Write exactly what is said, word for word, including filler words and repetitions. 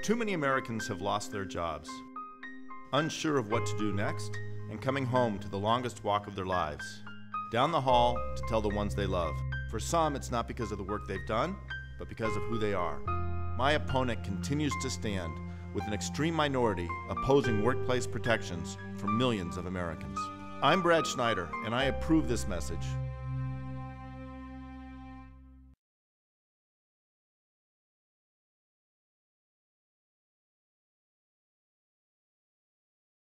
Too many Americans have lost their jobs, unsure of what to do next, and coming home to the longest walk of their lives, down the hall to tell the ones they love. For some, it's not because of the work they've done, but because of who they are. My opponent continues to stand with an extreme minority opposing workplace protections for millions of Americans. I'm Brad Schneider, and I approve this message.